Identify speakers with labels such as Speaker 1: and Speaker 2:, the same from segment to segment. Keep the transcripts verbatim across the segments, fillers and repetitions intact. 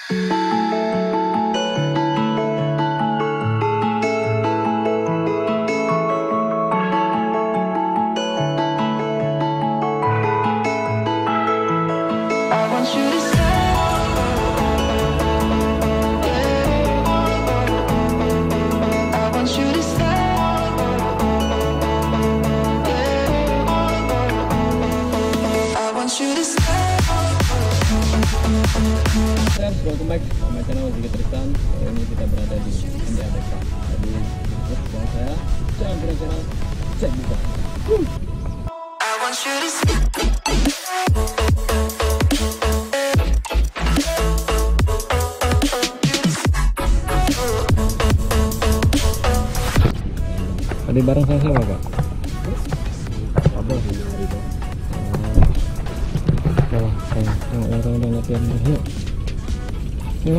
Speaker 1: Welcome back to my channel Ziggy Tristan. Kali ini kita berada di N D A Beckham. Jadi ikut dengan saya, jangan pernah channel cek buka. Tadi bareng saya siapa Pak? Abang ini hari itu. Salah, yang orang-orang latihan yuk. Yuk.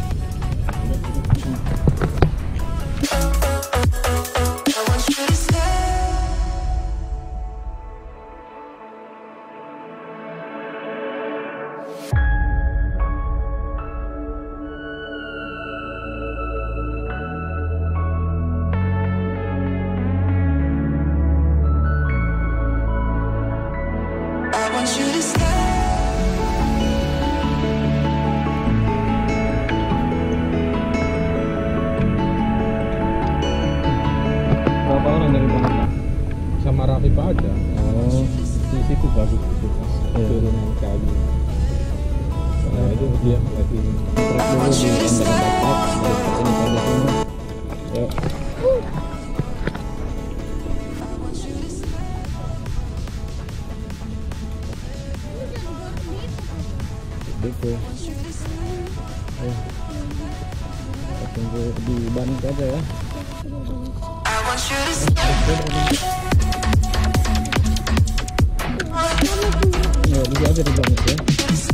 Speaker 1: Berapa orang dari Bang?
Speaker 2: Sama Rafif aja.
Speaker 1: Oh,
Speaker 2: Di situ bagus itu pas
Speaker 1: Iya.
Speaker 2: turunan kayu. Nah itu dia lagi.
Speaker 1: trek dulu di N D A Beckham. Dari seperti ini pada sini. Yuk. Gitu. Ayo. Kita tunggu di ban aja ya. Ya, dulu aja di banget ya.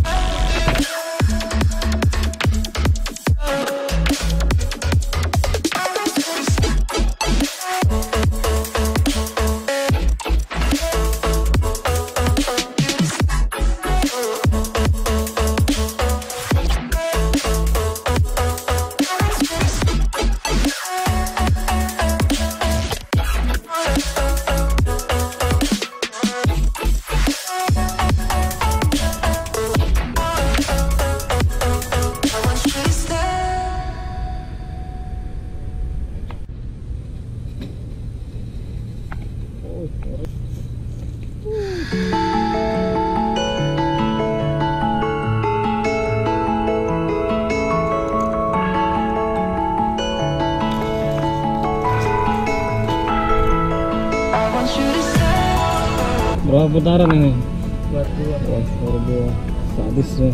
Speaker 1: Berapa putaran ini?
Speaker 2: Berdua.
Speaker 1: Wah, baru dua. Sadis ya.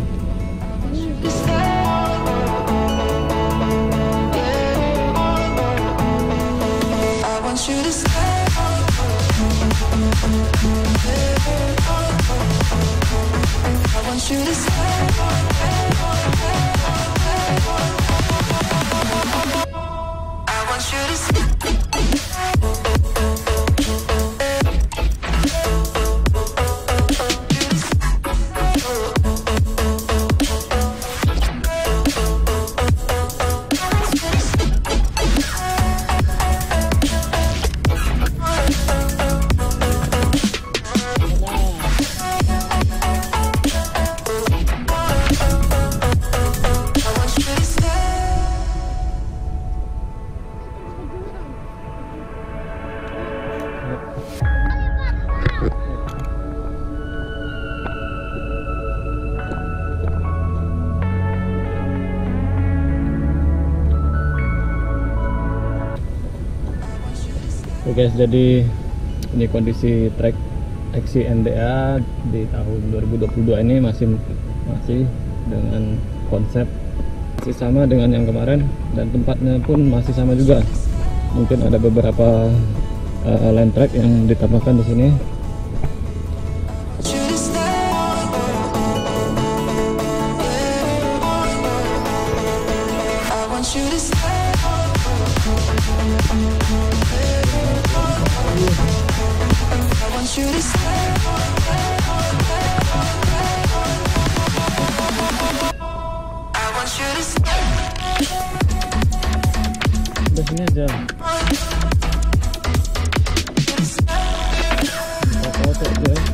Speaker 1: Oke guys, jadi ini kondisi trek X C N D A di tahun dua ribu dua puluh dua ini masih masih dengan konsep masih sama dengan yang kemarin, dan tempatnya pun masih sama juga. Mungkin ada beberapa uh, line track yang ditambahkan di sini. Udah sini aja. Foto-foto aja.